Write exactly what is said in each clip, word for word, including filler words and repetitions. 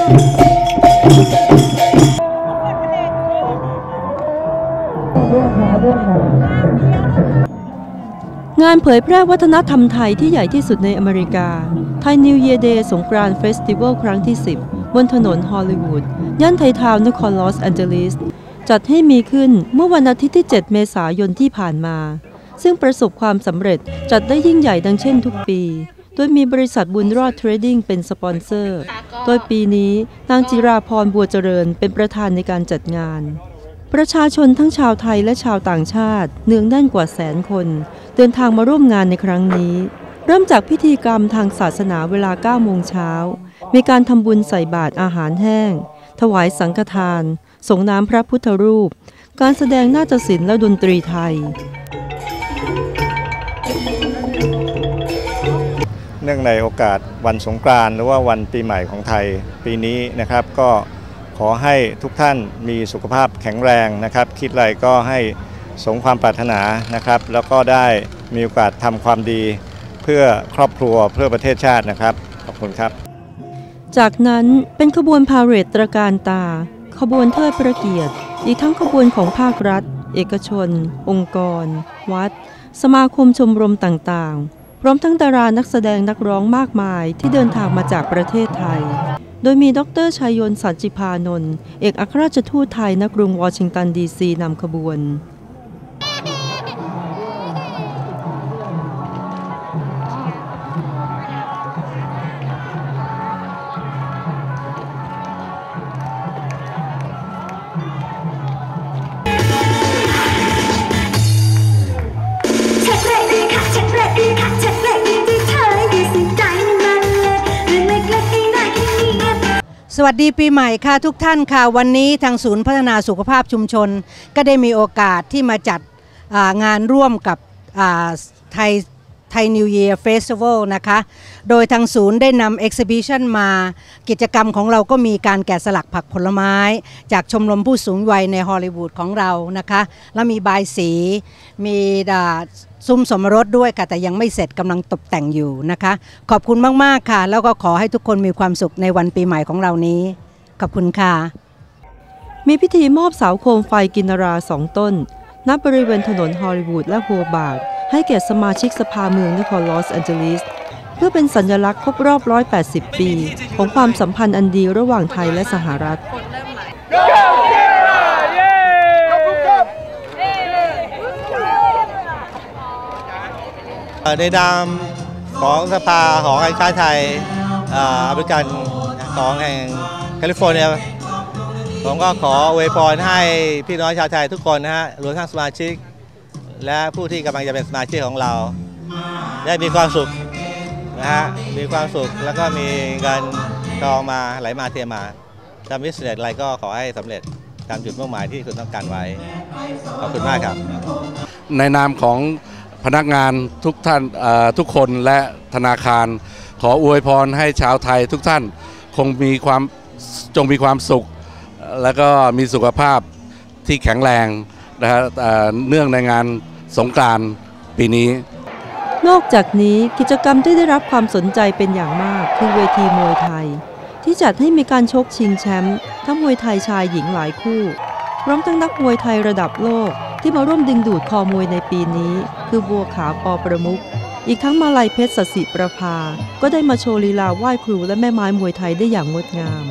งานเผยแพร่วัฒนธรรมไทยที่ใหญ่ที่สุดในอเมริกา Thai New Year Day สงกรานต์เฟสติวัลครั้งที่ สิบ บนถนนฮอลลีวูดย่านไททาวนนครลอสแอนเจลิสจัดให้มีขึ้นเมื่อวันอาทิตย์ที่ เจ็ด เมษายนที่ผ่านมาซึ่งประสบความสำเร็จจัดได้ยิ่งใหญ่ดังเช่นทุกปีโดยมีบริษัทบุญรอดเทรดดิ้งเป็นสปอนเซอร์โดยปีนี้นางจิราพรบัวเจริญเป็นประธานในการจัดงานประชาชนทั้งชาวไทยและชาวต่างชาติเนืองแน่นกว่าแสนคนเดินทางมาร่วมงานในครั้งนี้เริ่มจากพิธีกรรมทางศาสนาเวลา เก้า โมงเช้ามีการทำบุญใส่บาตรอาหารแห้งถวายสังฆทานส่งน้ำพระพุทธรูปการแสดงนาฏศิลป์และดนตรีไทยเนื่องในโอกาสวันสงกรานต์หรือว่าวันปีใหม่ของไทยปีนี้นะครับก็ขอให้ทุกท่านมีสุขภาพแข็งแรงนะครับคิดอะไรก็ให้สมความปรารถนานะครับแล้วก็ได้มีโอกาสทำความดีเพื่อครอบครัวเพื่อประเทศชาตินะครับขอบคุณครับจากนั้นเป็นขบวนพาเหรดตระการตาขบวนเทิดพระเกียรติอีกทั้งขบวนของภาครัฐเอกชนองค์กรวัดสมาคมชมรมต่างๆพร้อมทั้งดารานักแสดงนักร้องมากมายที่เดินทางมาจากประเทศไทยโดยมีดร.ชัยยนต์ สัจจิพานนท์เอกอัครราชทูตไทยณกรุงวอชิงตันดีซีนำขบวนสวัสดีปีใหม่ค่ะทุกท่านค่ะวันนี้ทางศูนย์พัฒนาสุขภาพชุมชนก็ได้มีโอกาสที่มาจัดงานร่วมกับไทยไทย New Year Festival นะคะโดยทางศูนย์ได้นำ Exhibition มากิจกรรมของเราก็มีการแกะสลักผักผลไม้จากชมรมผู้สูงวัยในฮอลลีวูดของเรานะคะแล้วมีบายสีมีซุ้มสมรสด้วยค่ะแต่ยังไม่เสร็จกำลังตกแต่งอยู่นะคะขอบคุณมากๆค่ะแล้วก็ขอให้ทุกคนมีความสุขในวันปีใหม่ของเรานี้ขอบคุณค่ะมีพิธีมอบเสาโคมไฟกินนาราสองต้นณบริเวณถนนฮอลลีวูดและโฮบาร์ดให้แก่สมาชิกสภาเมืองนครลอสแอนเจลิสเพื่อเป็นสัญลักษณ์ครบรอบหนึ่งร้อยแปดสิบปีของความสัมพันธ์อันดีระหว่างไทยและสหรัฐในนามของสภาของการค้าไทยอเมริกันของแห่งแคลิฟอร์เนียผมก็ขออวยพรให้พี่น้องชาวไทยทุกคนนะฮะรวมทั้งสมาชิกและผู้ที่กำลังจะเป็นสมาชิกของเราได้มีความสุขนะฮะมีความสุขแล้วก็มีเงินทองมาไหลมาเทมาทำบิสเนสอะไรก็ขอให้สำเร็จตามจุดมุ่งหมายที่คุณต้องการไว้ขอบคุณมากครับในนามของพนักงานทุกท่านทุกคนและธนาคารขออวยพรให้ชาวไทยทุกท่านคงมีความจงมีความสุขแล้วก็มีสุขภาพที่แข็งแรงนะฮะเนื่องในงานสงกรานต์ปีนี้นอกจากนี้กิจกรรมที่ได้รับความสนใจเป็นอย่างมากคือเวทีมวยไทยที่จัดให้มีการชกชิงแชมป์ทั้งมวยไทยชายหญิงหลายคู่พร้อมทั้งนักมวยไทยระดับโลกที่มาร่วมดึงดูดคอมวยในปีนี้คือบัวขาวป.ประมุขอีกทั้งมาลัยเพชร สศิประภาก็ได้มาโชว์ลีลาไหว้ครูและแม่ไม้มวยไทยได้อย่างงดงาม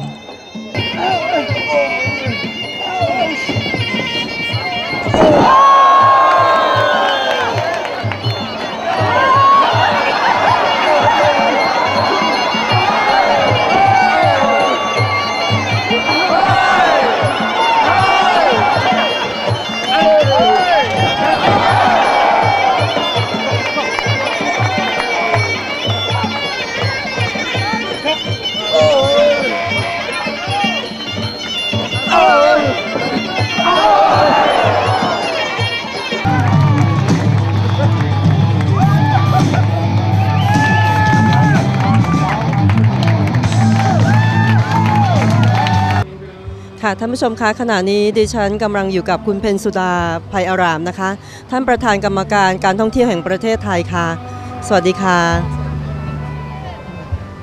ค่ะท่านผู้ชมคะขณะนี้ดิฉันกำลังอยู่กับคุณเพ็ญสุดาภัยอารามนะคะท่านประธานกรรมการการท่องเที่ยวแห่งประเทศไทยค่ะสวัสดีค่ะ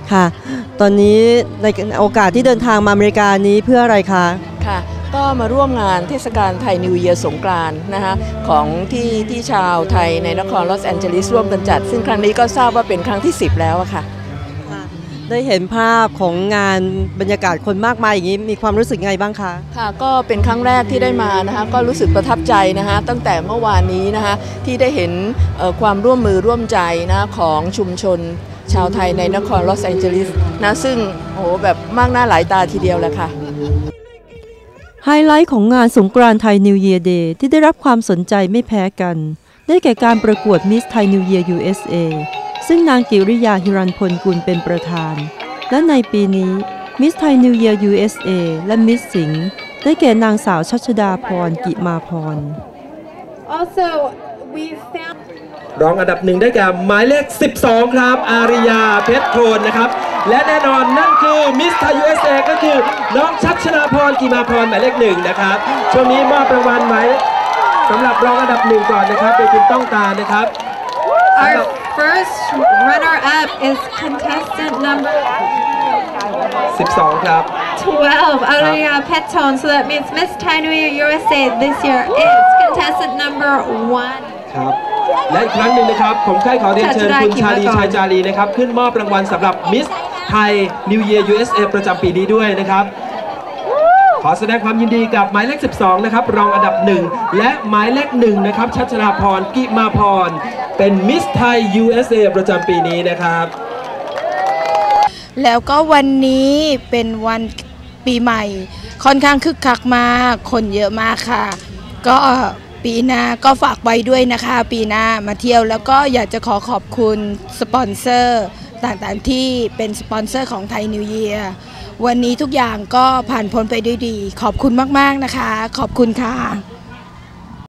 ค่ะตอนนี้ในโอกาสที่เดินทางมาอเมริกานี้เพื่ออะไรคะค่ะก็มาร่วมงานเทศกาลไทยนิวเยียร์สงกรานต์นะคะของที่ที่ชาวไทยในนครลอสแอนเจลิสร่วมกันจัดซึ่งครั้งนี้ก็ทราบว่าเป็นครั้งที่สิบแล้วอะค่ะได้เห็นภาพของงานบรรยากาศคนมากมายอย่างนี้มีความรู้สึกไงบ้างคะค่ะก็เป็นครั้งแรกที่ได้มานะคะก็รู้สึกประทับใจนะคะตั้งแต่เมื่อวานนี้นะคะที่ได้เห็นความร่วมมือร่วมใจนะของชุมชนชาวไทยในนครลอสแอนเจลิสนะซึ่งโอ้แบบมากหน้าหลายตาทีเดียวแหละค่ะไฮไลท์ของงานสงกรานต์ไทยนิวเยียร์เดย์ที่ได้รับความสนใจไม่แพ้กันได้แก่การประกวด Miss Thai New Year ยู เอส เอ ซึ่งนางกิริยาหิรันพลกุลเป็นประธานและในปีนี้ Miss Thai New Year ยู เอส เอ และ Miss สิงห์ได้แก่นางสาวชัชดาพรกิมาพร Also we found รองอันดับหนึ่งได้แก่หมายเลขสิบสองครับอาริยาเพชรโทนนะครับและแน่นอนนั่นคือ Miss Thai ยู เอส เอ ก็คือน้องชัชดาพรกิมาพรหมายเลขหนึ่งนะครับช่วงนี้มอบรางวัลหมายสำหรับรองอันดับหนึ่งก่อนนะครับโดยคุณต้องตานะครับ Our first runner-up is contestant number สิบสองครับ twelve Aria Peton so that means Miss Thai New Year ยู เอส เอ this year is contestant number one ครับและอีกครั้งหนึ่งนะครับผมใคร่ขอเรียนเชิญคุณชาลีชายจารีนะครับขึ้นมอบรางวัลสำหรับ Miss Thai New Year ยู เอส เอ ประจำปีนี้ด้วยนะครับขอแสดงความยินดีกับหมายเลขสิบสองนะครับรองอันดับหนึ่งและหมายเลขหนึ่งนะครับชัชดาพรกิมาพรเป็น Miss Thai ยู เอส เอ ประจำปีนี้นะครับแล้วก็วันนี้เป็นวันปีใหม่ค่อนข้างคึกคักมากคนเยอะมากค่ะก็ปีหน้าก็ฝากไว้ด้วยนะคะปีหน้ามาเที่ยวแล้วก็อยากจะขอขอบคุณสปอนเซอร์ต่างๆที่เป็นสปอนเซอร์ของไทยนิวเยียร์วันนี้ทุกอย่างก็ผ่านพ้นไปด้วยดีขอบคุณมากๆนะคะขอบคุณค่ะ